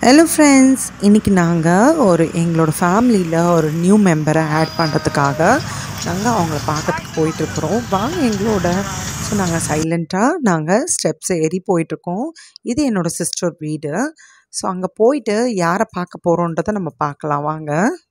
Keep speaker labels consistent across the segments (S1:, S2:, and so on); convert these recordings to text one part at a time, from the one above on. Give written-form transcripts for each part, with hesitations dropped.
S1: Hello friends, இன்றைக்கி நாங்கள் எங்களோட ஃபேமிலியில் ஒரு நியூ மெம்பரை ஆட் பண்ணுறதுக்காக நாங்கள் அவங்கள பார்க்கறதுக்கு போயிட்டுருக்குறோம். வாங்க எங்களோட. ஸோ நாங்கள் சைலண்ட்டாக ஸ்டெப்ஸ் ஏறி போயிட்டுருக்கோம். இது என்னோடய சிஸ்டர் வீடு. ஸோ அங்கே போயிட்டு யாரை பார்க்க போகிறோன்றதை நம்ம பார்க்கலாம் வாங்க.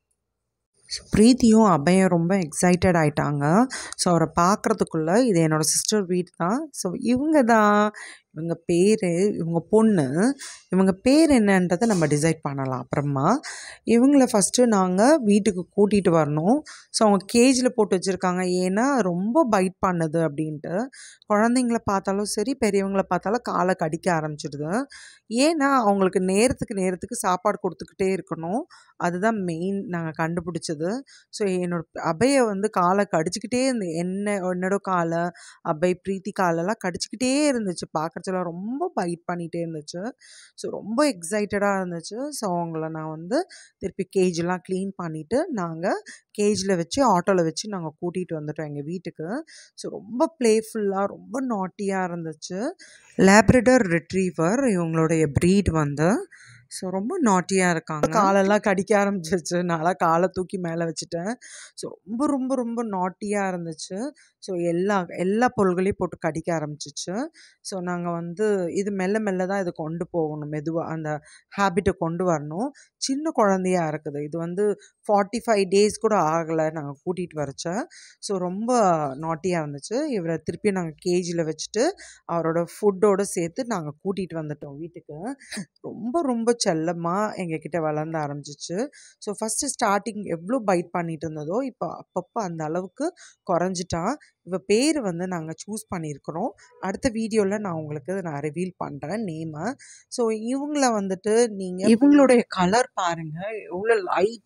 S1: ஸோ பிரீத்தியும் அபயம் ரொம்ப எக்ஸைட்டட் ஆகிட்டாங்க. ஸோ அவரை பார்க்குறதுக்குள்ளே இது என்னோடய சிஸ்டர் வீடு தான். ஸோ இவங்க தான், இவங்க பேர், இவங்க பொண்ணு. இவங்க பேர் என்னன்றதை நம்ம டிசைட் பண்ணலாம் அப்புறமா. இவங்கள ஃபஸ்ட்டு நாங்கள் வீட்டுக்கு கூட்டிகிட்டு வரணும். ஸோ அவங்க கேஜில் போட்டு வச்சுருக்காங்க. ஏன்னா ரொம்ப பைட் பண்ணுது அப்படின்ட்டு. குழந்தைங்கள பார்த்தாலும் சரி, பெரியவங்கள பார்த்தாலும் காலை கடிக்க ஆரம்பிச்சிடுது. ஏன்னா அவங்களுக்கு நேரத்துக்கு சாப்பாடு கொடுத்துக்கிட்டே இருக்கணும். அதுதான் மெயின் நாங்கள் கண்டுபிடிச்சது. ஸோ அபயை காலை கடிச்சிக்கிட்டே என்னோட காலை, பிரீத்தி காலெல்லாம் கடிச்சிக்கிட்டே இருந்துச்சு. பார்க்குறதுலாம் ரொம்ப பைட் பண்ணிகிட்டே இருந்துச்சு. ஸோ ரொம்ப எக்ஸைட்டடாக இருந்துச்சு. ஸோ அவங்கள நான் திருப்பி கேஜெலாம் க்ளீன் பண்ணிவிட்டு நாங்கள் கேஜில் வச்சு ஆட்டோவில் வச்சு நாங்கள் கூட்டிகிட்டு வந்துட்டோம் எங்கள் வீட்டுக்கு. ஸோ ரொம்ப ப்ளேஃபுல்லாக, ரொம்ப நாட்டியாக இருந்துச்சு. லேப்ரடர் ரிட்ரீவர் இவங்களுடைய ப்ரீட் ஸோ ரொம்ப நாட்டியாக இருக்காங்க. காலெல்லாம் கடிக்க ஆரம்பிச்சிருச்சு. நான்லாம் காலை தூக்கி மேலே வச்சுட்டேன். ஸோ ரொம்ப ரொம்ப ரொம்ப நாட்டியாக இருந்துச்சு. ஸோ எல்லா பொருள்களையும் போட்டு கடிக்க ஆரம்பிச்சிச்சு. ஸோ நாங்கள் இது மெல்ல தான் இது கொண்டு போகணும். மெதுவாக அந்த ஹேபிட்டை கொண்டு வரணும். சின்ன குழந்தையாக இருக்குது. இது 45 டேஸ் கூட ஆகலை நாங்கள் கூட்டிகிட்டு வரச்ச. ஸோ ரொம்ப நாட்டியாக இருந்துச்சு. இவரை திருப்பி நாங்கள் கேஜியில் வச்சுட்டு அவரோட ஃபுட்டோடு சேர்த்து நாங்கள் கூட்டிகிட்டு வந்துட்டோம் வீட்டுக்கு. ரொம்ப ரொம்ப செல்லமாக எங்ககிட்ட வளர்ந்த ஆரம்பிச்சிச்சு. ஸோ ஃபஸ்ட்டு ஸ்டார்டிங் எவ்வளோ பைட் பண்ணிட்டு இருந்ததோ இப்போ அப்பப்போ அந்த அளவுக்கு குறைஞ்சிட்டா. இவ பேர் நாங்கள் சூஸ் பண்ணியிருக்கிறோம். அடுத்த வீடியோவில் நான் உங்களுக்கு ரிவீல் பண்ணுறேன் நேமை. ஸோ இவங்கள நீங்கள் இவங்களுடைய கலர் பாருங்கள், எவ்வளோ லைட்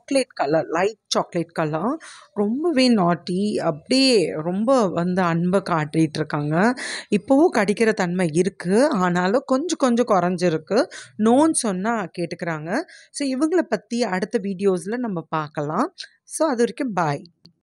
S1: சாக்லேட் கலர். ரொம்பவே நாட்டி, அப்படியே ரொம்ப அன்பை காட்டிகிட்டு இருக்காங்க. இப்போவும் கடிக்கிற தன்மை இருக்குது, ஆனாலும் கொஞ்சம் குறைஞ்சிருக்கு. நோன்னு சொன்னால் கேட்டுக்கிறாங்க. ஸோ இவங்கள பற்றி அடுத்த வீடியோஸில் நம்ம பார்க்கலாம். ஸோ அது வரைக்கும் பாய்.